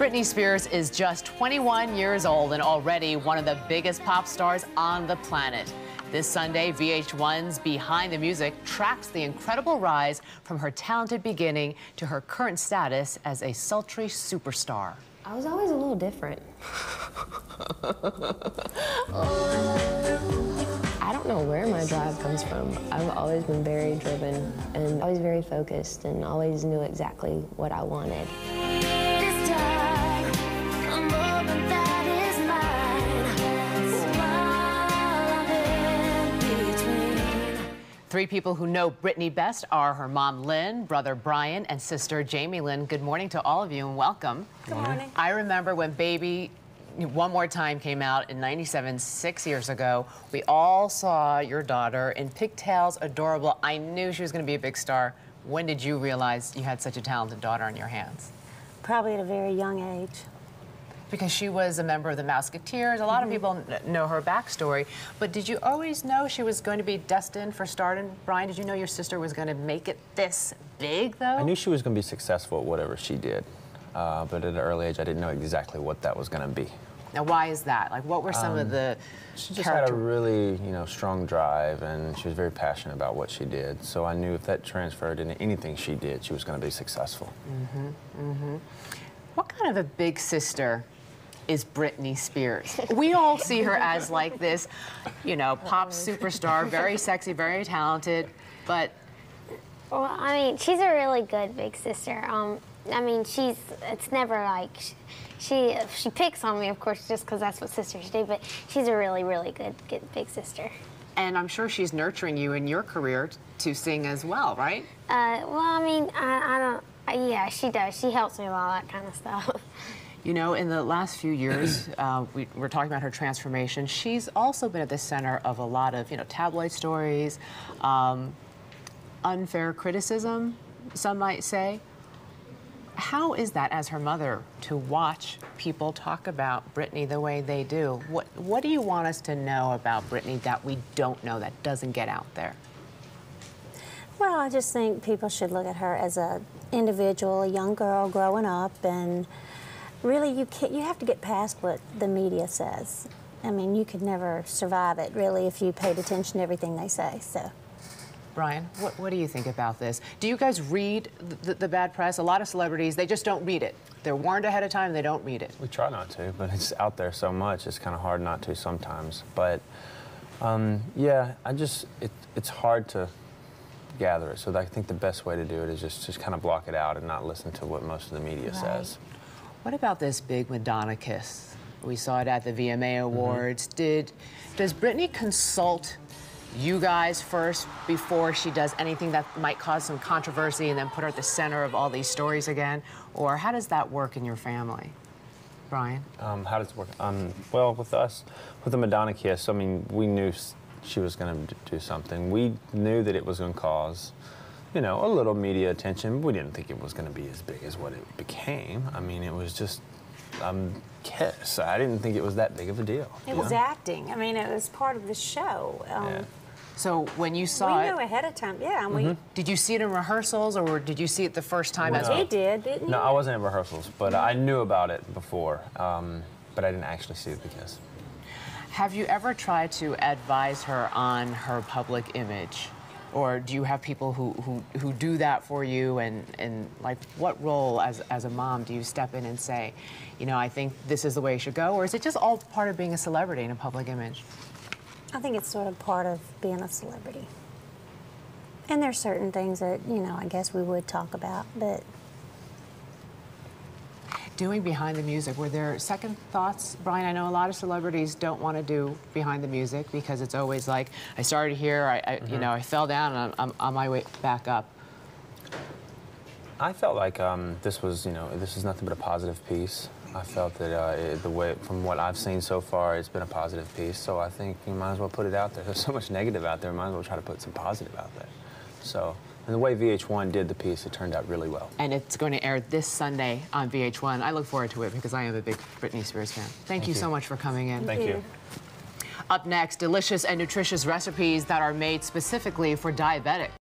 Britney Spears is just 21 years old and already one of the biggest pop stars on the planet. This Sunday, VH1's Behind the Music tracks the incredible rise from her talented beginning to her current status as a sultry superstar. I was always a little different. I don't know where my drive comes from. I've always been very driven and always very focused and always knew exactly what I wanted. This time, a moment that is mine. While I'm in between. Three people who know Britney best are her mom, Lynn, brother, Brian, and sister, Jamie Lynn. Good morning to all of you and welcome. Good morning. I remember when Baby One More Time came out in '97, 6 years ago. We all saw your daughter in pigtails, adorable. I knew she was going to be a big star. When did you realize you had such a talented daughter on your hands? Probably at a very young age. Because she was a member of the Mouseketeers. A lot of people know her backstory. But did you always know she was going to be destined for stardom? Brian, did you know your sister was going to make it this big, though? I knew she was going to be successful at whatever she did. But at an early age, I didn't know exactly what that was going to be. Now, why is that? Like, what were some of the She just had a really, strong drive, and she was very passionate about what she did. So I knew if that transferred into anything she did, she was going to be successful. What kind of a big sister is Britney Spears? We all see her as like this, pop superstar, very sexy, very talented, but... Well, I mean, she's a really good big sister. I mean, it's never like, she picks on me, of course, just because that's what sisters do, but she's a really, really good big sister. And I'm sure she's nurturing you in your career to sing as well, right? Well, I mean, yeah, she does. She helps me with all that kind of stuff. You know, in the last few years, we're talking about her transformation. She's also been at the center of a lot of, tabloid stories, unfair criticism, some might say. How is that, as her mother, to watch people talk about Britney the way they do? What do you want us to know about Britney that we don't know, that doesn't get out there? Well, I just think people should look at her as an individual, a young girl growing up, and really you have to get past what the media says. I mean, you could never survive it, really, if you paid attention to everything they say, so. Brian, what do you think about this? Do you guys read the bad press? A lot of celebrities, they just don't read it. They're warned ahead of time, and they don't read it. We try not to, but it's out there so much, it's kind of hard not to sometimes. But, yeah, it's hard to gather it. So I think the best way to do it is just kind of block it out and not listen to what most of the media says. What about this big Madonna kiss? We saw it at the VMA Awards. Does Britney consult you guys first before she does anything that might cause some controversy and then put her at the center of all these stories again? Or how does that work in your family? Brian? How does it work? Well, with us, with the Madonna kiss, I mean, we knew she was going to do something. We knew that it was going to cause, a little media attention. We didn't think it was going to be as big as what it became. I mean, it was just kiss. I didn't think it was that big of a deal. It was acting. I mean, it was part of the show. Yeah. So when you saw we knew ahead of time, yeah. And did you see it in rehearsals, or did you see it the first time as well? well? We did, didn't you? No, I wasn't in rehearsals, but I knew about it before, but I didn't actually see the kiss. Have you ever tried to advise her on her public image? Or do you have people who do that for you, and like, what role as a mom do you step in and say, I think this is the way it should go, or is it just all part of being a celebrity in a public image? I think it's sort of part of being a celebrity. And there's certain things that, I guess we would talk about, but... Doing Behind the Music, were there second thoughts? Brian, I know a lot of celebrities don't want to do Behind the Music because it's always like, I started here, I fell down, and I'm on my way back up. I felt like this was, this is nothing but a positive piece. I felt that from what I've seen so far, it's been a positive piece. So I think you might as well put it out there. There's so much negative out there, might as well try to put some positive out there. So, and the way VH1 did the piece, it turned out really well. And it's going to air this Sunday on VH1. I look forward to it because I am a big Britney Spears fan. Thank you so much for coming in. Thank you. Up next, delicious and nutritious recipes that are made specifically for diabetics.